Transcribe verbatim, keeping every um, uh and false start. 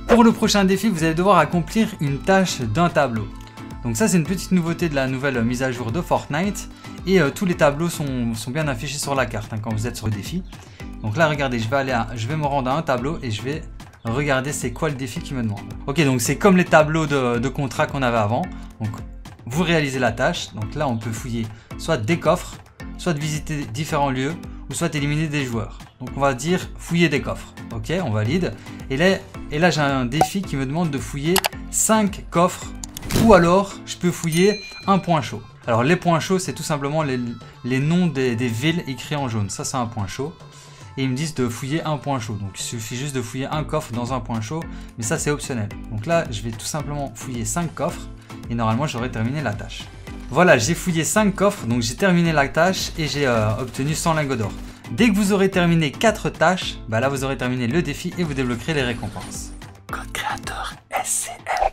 Pour le prochain défi, vous allez devoir accomplir une tâche d'un tableau. Donc ça, c'est une petite nouveauté de la nouvelle mise à jour de Fortnite. Et euh, tous les tableaux sont, sont bien affichés sur la carte hein, quand vous êtes sur le défi. Donc là, regardez, je vais, aller à, je vais me rendre à un tableau et je vais regarder c'est quoi le défi qui me demande. Ok, donc c'est comme les tableaux de, de contrat qu'on avait avant. Donc vous réalisez la tâche. Donc là, on peut fouiller soit des coffres, soit de visiter différents lieux, ou soit éliminer des joueurs. Donc on va dire fouiller des coffres. Ok, on valide. Et là, et là j'ai un défi qui me demande de fouiller cinq coffres. Ou alors, je peux fouiller un point chaud. Alors les points chauds, c'est tout simplement les, les noms des, des villes écrits en jaune. Ça, c'est un point chaud. Et ils me disent de fouiller un point chaud. Donc il suffit juste de fouiller un coffre dans un point chaud. Mais ça, c'est optionnel. Donc là, je vais tout simplement fouiller cinq coffres. Et normalement, j'aurai terminé la tâche. Voilà, j'ai fouillé cinq coffres. Donc j'ai terminé la tâche et j'ai euh, obtenu cent lingots d'or. Dès que vous aurez terminé quatre tâches, bah là, vous aurez terminé le défi et vous débloquerez les récompenses. Code créateur S C L.